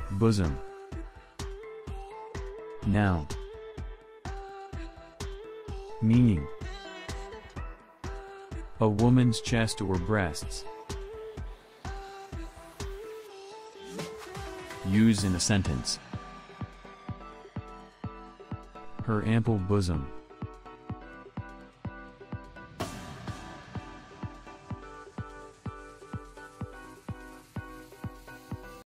Bosom. Noun. Meaning: a woman's chest or breasts. Use in a sentence: her ample bosom.